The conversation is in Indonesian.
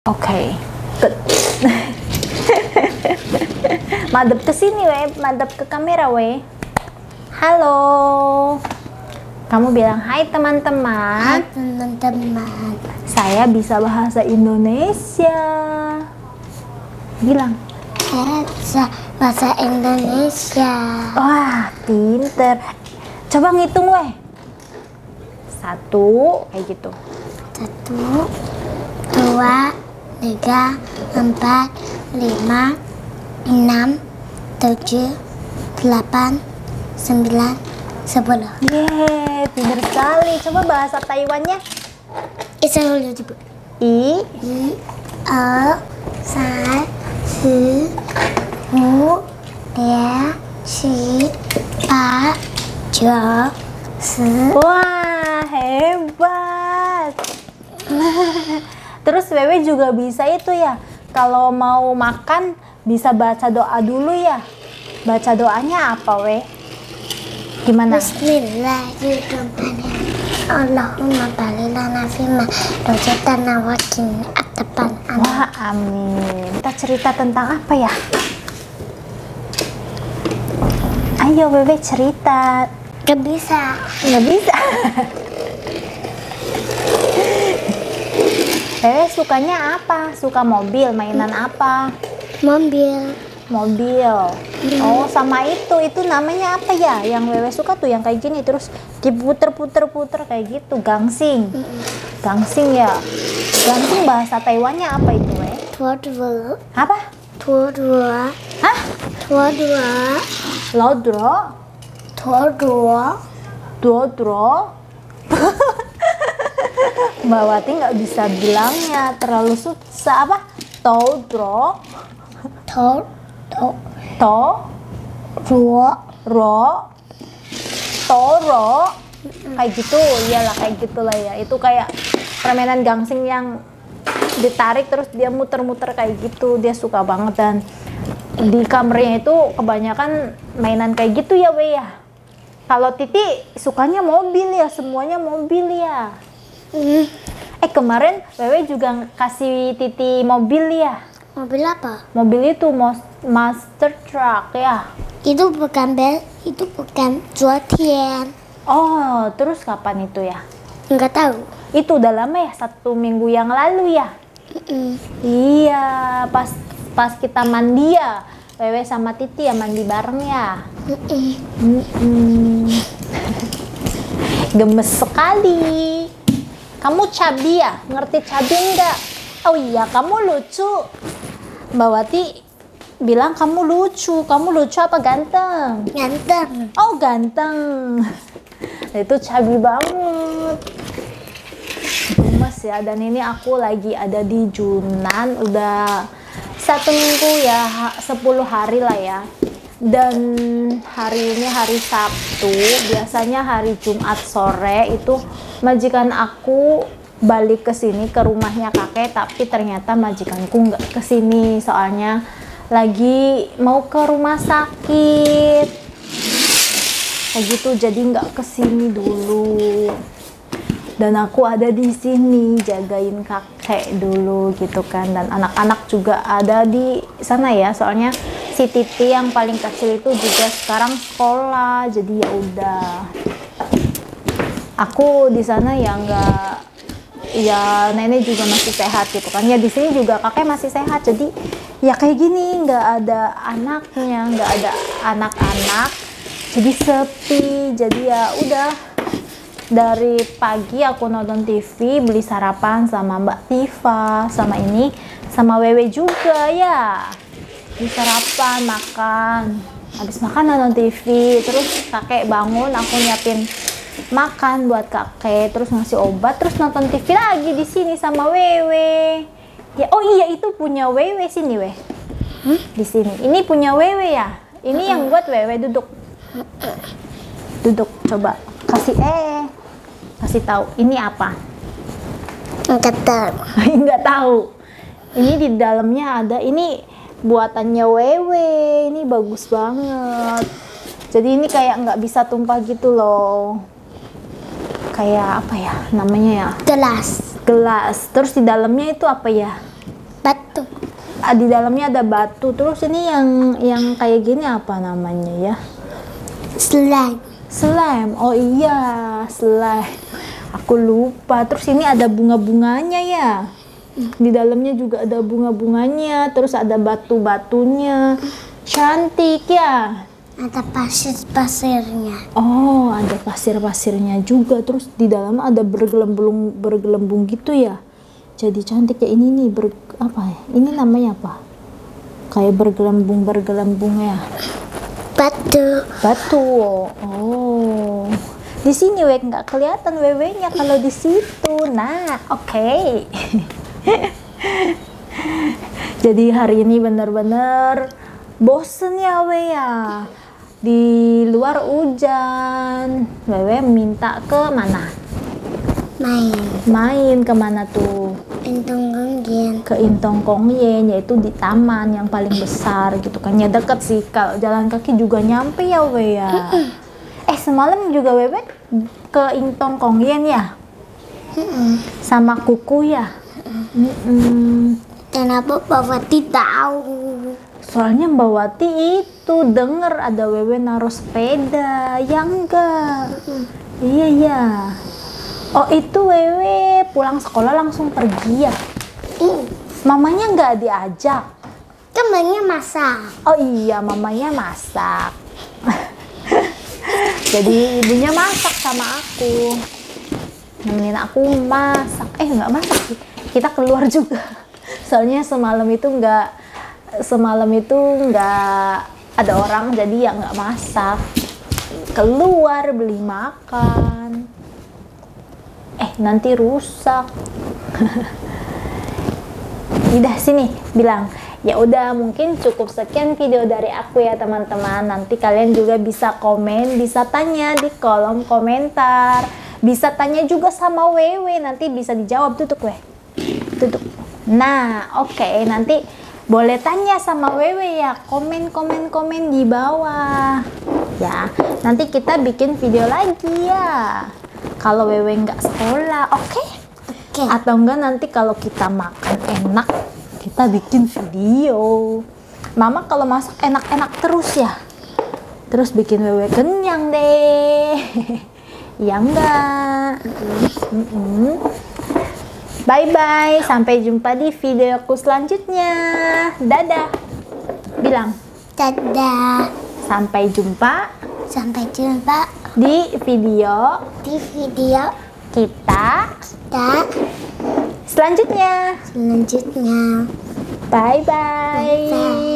Oke. Madep ke sini we, madep ke kamera we. Halo. Kamu bilang hai teman-teman. Hai teman-teman. Saya bisa bahasa Indonesia. Bilang. Saya bisa bahasa Indonesia. Wah, pinter. Coba ngitung we. 1, kayak gitu. 1, 2, 3, 4, 5, 6, 7, 8, 9, 10. Yeay, pinter sekali. Coba bahasa Taiwannya. Isa dulu coba. I, 1, 2, 3, 4, 5, 6, 7, 8, 9, 10. wah, hebat. Terus Wewe juga bisa itu ya, kalau mau makan bisa baca doa dulu ya. Baca doanya apa we? Gimana? Bismillahirrahmanirrahim. Allahumma barik lana fima rozaqtana wa qina adzaban nar. Wah, amin. Kita cerita tentang apa ya? Ayo Wewe cerita. Gak bisa. Nggak bisa. Wewe sukanya apa? Suka mobil, mainan apa? Mobil. Mobil. Oh, sama itu namanya apa ya? Yang Wewe suka tuh yang kayak gini terus diputer-puter-puter kayak gitu, gangsing. Gangsing ya. Gangsing bahasa Taiwannya apa itu, we? Tua-tua. Apa? Tua-tua. Hah? Tua-tua. Lodro? Tua-tua. Dodro? Mbak Wati nggak bisa bilangnya, terlalu susah. Apa? Todro? To. To? Tua. Ro? Toro? Kayak gitu, iyalah kayak gitulah ya. Itu kayak permainan gangsing yang ditarik terus dia muter-muter kayak gitu. Dia suka banget dan di kamarnya itu kebanyakan mainan kayak gitu ya, we ya. Kalau Titi sukanya mobil ya, semuanya mobil ya. Kemarin Wewe juga kasih Titi mobil ya. Mobil apa? Mobil itu Master Truck ya. Itu bukan itu bukan Zuotian. Oh, terus kapan itu ya? Enggak tahu. Itu udah lama ya, 1 minggu yang lalu ya. Iya, pas kita mandi ya. Wewe sama Titi ya mandi bareng ya. Gemes sekali. Kamu cabi ya? Ngerti cabi enggak? Oh iya, kamu lucu. Mbak Wati bilang kamu lucu. Kamu lucu apa ganteng? Ganteng. Oh, ganteng. Itu cabi banget. Gemes ya. Dan ini aku lagi ada di Junan. Udah 1 minggu ya, 10 hari lah ya. Dan hari ini hari Sabtu, biasanya hari Jumat sore itu majikan aku balik ke sini ke rumahnya kakek, tapi ternyata majikanku nggak ke sini soalnya lagi mau ke rumah sakit kayak gitu, jadi nggak ke sini dulu. Dan aku ada di sini jagain kakek dulu gitu kan, dan anak-anak juga ada di sana ya, soalnya si Titi yang paling kecil itu juga sekarang sekolah, jadi ya udah. Aku di sana ya nggak, ya nenek juga masih sehat gitu kan, ya di sini juga kakek masih sehat, jadi ya kayak gini nggak ada anaknya, nggak ada anak-anak, jadi sepi, jadi ya udah. Dari pagi aku nonton TV, beli sarapan sama Mbak Tifa, sama ini, sama Wewe juga ya. Beli sarapan, makan. Habis makan nonton TV, terus kakek bangun, aku nyiapin makan buat kakek, terus ngasih obat, terus nonton TV lagi di sini sama Wewe. Ya, oh iya itu punya Wewe sini, we. Di sini. Ini punya Wewe ya. Ini yang buat Wewe duduk. Duduk, coba kasih tahu ini apa? Enggak tahu. Nggak tahu. Ini di dalamnya ada, ini buatannya Wewe, ini bagus banget. Jadi ini kayak nggak bisa tumpah gitu loh. Kayak apa ya namanya ya? Gelas. Gelas. Terus di dalamnya itu apa ya? Batu. Di dalamnya ada batu. Terus ini yang kayak gini apa namanya ya? Slime. Slime. Oh iya, slime. Aku lupa. Terus ini ada bunga-bunganya ya. Di dalamnya juga ada bunga-bunganya. Terus ada batu-batunya. Cantik ya. Ada pasir-pasirnya. Oh, ada pasir-pasirnya juga. Terus di dalam ada bergelembung gitu ya. Jadi cantik ya. Ini nih apa ya? Ini namanya apa? Kayak bergelembung ya. Batu. Batu. Oh. Di sini nggak kelihatan wewe-nya kalau di situ. Nah, oke. Jadi hari ini bener-bener bosen ya ya. Di luar hujan. Wewe minta ke mana? Main kemana tuh? Intong Gonggen. Ke Intong Kongyen, yaitu di taman yang paling besar gitu kan. Ya deket sih, kalau jalan kaki juga nyampe ya we ya. Semalam juga wewe ke Intong Kongyen ya? Sama kuku ya? Kenapa Mbak Wati tahu? Soalnya Mbak Wati itu denger ada wewe naruh sepeda, ya enggak? Iya ya. Oh itu wewe pulang sekolah langsung pergi ya? Mamanya nggak diajak? Temannya masak. Oh iya, mamanya masak. Jadi ibunya masak sama aku. Nemenin aku masak. Nggak masak sih. Kita keluar juga. Soalnya semalam itu nggak ada orang, jadi ya nggak masak. Keluar beli makan. Nanti rusak. Udah sini bilang. Ya udah, mungkin cukup sekian video dari aku ya teman-teman. Nanti kalian juga bisa komen, bisa tanya di kolom komentar. Bisa tanya juga sama Wewe, nanti bisa dijawab. Tutup we. Tutup. Nah, oke, nanti boleh tanya sama Wewe ya. Komen di bawah. Ya, nanti kita bikin video lagi ya. Kalau Wewe nggak sekolah, oke? Atau enggak nanti kalau kita makan enak, kita bikin video. Mama kalau masak enak-enak terus ya. Terus bikin Wewe kenyang deh. Ya enggak? Bye-bye. Sampai jumpa di videoku selanjutnya. Dadah. Bilang. Dadah. Sampai jumpa. Sampai jumpa Di video kita selanjutnya. selanjutnya. Bye-bye. Bye.